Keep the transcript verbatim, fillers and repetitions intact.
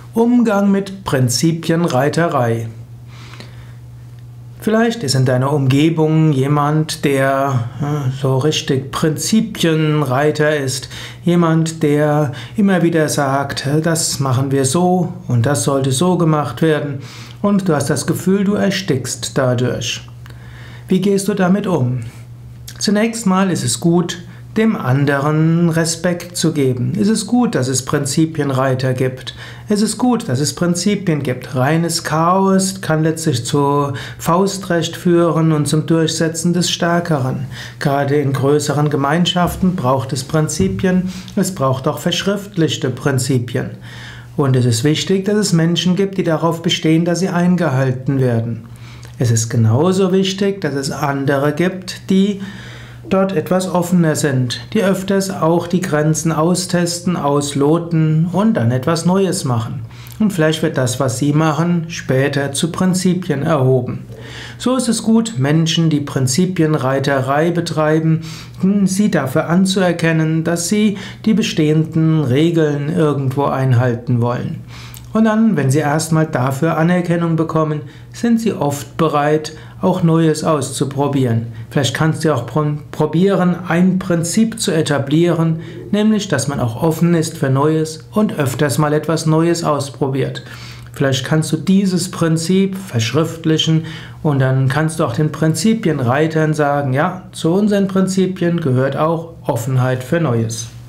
Umgang mit Prinzipienreiterei. Vielleicht ist in deiner Umgebung jemand, der so richtig Prinzipienreiter ist. Jemand, der immer wieder sagt, das machen wir so und das sollte so gemacht werden. Und du hast das Gefühl, du erstickst dadurch. Wie gehst du damit um? Zunächst mal ist es gut, dem anderen Respekt zu geben. Es ist gut, dass es Prinzipienreiter gibt. Es ist gut, dass es Prinzipien gibt. Reines Chaos kann letztlich zu Faustrecht führen und zum Durchsetzen des Stärkeren. Gerade in größeren Gemeinschaften braucht es Prinzipien. Es braucht auch verschriftlichte Prinzipien. Und es ist wichtig, dass es Menschen gibt, die darauf bestehen, dass sie eingehalten werden. Es ist genauso wichtig, dass es andere gibt, die dort etwas offener sind, die öfters auch die Grenzen austesten, ausloten und dann etwas Neues machen. Und vielleicht wird das, was sie machen, später zu Prinzipien erhoben. So ist es gut, Menschen, die Prinzipienreiterei betreiben, sie dafür anzuerkennen, dass sie die bestehenden Regeln irgendwo einhalten wollen. Und dann, wenn sie erstmal dafür Anerkennung bekommen, sind sie oft bereit, auch Neues auszuprobieren. Vielleicht kannst du auch probieren, ein Prinzip zu etablieren, nämlich, dass man auch offen ist für Neues und öfters mal etwas Neues ausprobiert. Vielleicht kannst du dieses Prinzip verschriftlichen und dann kannst du auch den Prinzipienreitern sagen, ja, zu unseren Prinzipien gehört auch Offenheit für Neues.